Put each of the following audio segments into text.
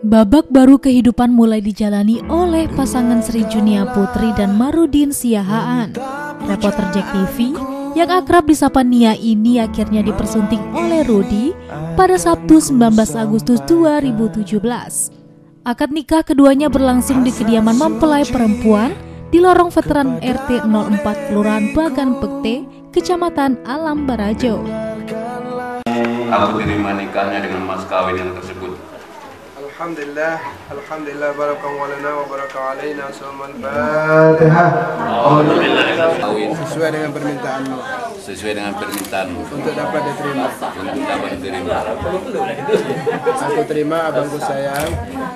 Babak baru kehidupan mulai dijalani oleh pasangan Sri Junia Putri dan Marudin Siahaan. Reporter Jack TV yang akrab disapa Nia ini akhirnya dipersunting oleh Rudy pada Sabtu 19 Agustus 2017. Akad nikah keduanya berlangsung di kediaman mempelai perempuan di lorong veteran RT 04 Kelurahan Bagan Pekte, Kecamatan Alam Barajo. Aku terima nikahnya dengan mas kawin yang tersebut. Alhamdulillah, Alhamdulillah, barakallahu lana wa baraka alaina, selamat Fatihah. Sesuai dengan permintaanmu. Sesuai dengan permintaanmu. Untuk dapat diterima. Untuk dapat diterima. Aku terima abangku sayang.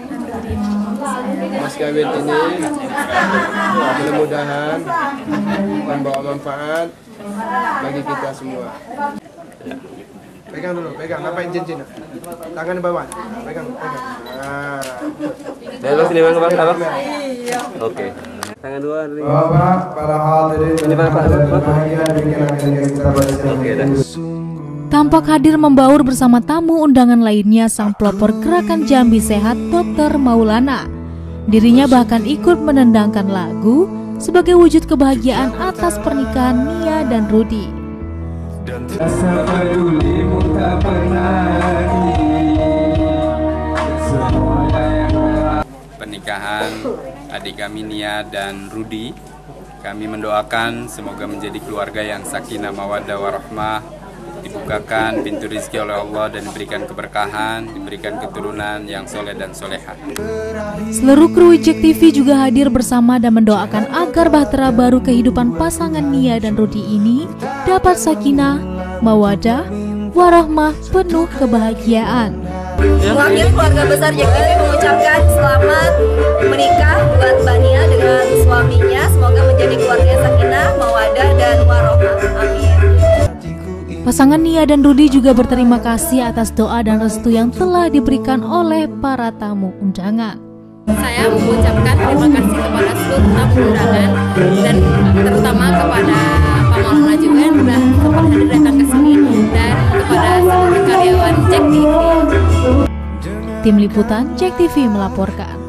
Mas kawin ini mudah-mudahan membawa manfaat bagi kita semua. Pegang dulu, pegang. Ngapain cincin? Tangan di bawah. Pegang. Nah. Bang, sini bang, apa? Oke. Tangan dua. Bapak, para hadirin. Ini Pak. Oke, dah. Tampak hadir membaur bersama tamu undangan lainnya sang pelopor gerakan Jambi Sehat Dr. Maulana. Dirinya bahkan ikut menendangkan lagu sebagai wujud kebahagiaan atas pernikahan Nia dan Rudy. Pernikahan adik kami Nia dan Rudy, kami mendoakan semoga menjadi keluarga yang sakinah mawaddah warahmah, dibukakan pintu rezeki oleh Allah dan diberikan keberkahan, diberikan keturunan yang soleh dan soleha. Seluruh kru Jack TV juga hadir bersama dan mendoakan agar bahtera baru kehidupan pasangan Nia dan Rudy ini dapat sakinah, mawaddah, warahmah, penuh kebahagiaan. Mewakili keluarga besar Jack TV mengucapkan selamat menikah buat Mbak Nia dengan suaminya. Semoga menjadi keluarga sakinah, mawaddah, dan warahmah. Amin. Pasangan Nia dan Rudy juga berterima kasih atas doa dan restu yang telah diberikan oleh para tamu undangan. Saya mengucapkan terima kasih kepada seluruh tamu undangan dan terutama kepada Pak Maulana juga yang sudah sempat hadir datang ke sini dan kepada seluruh karyawan Jack TV. Tim Liputan Jack TV melaporkan.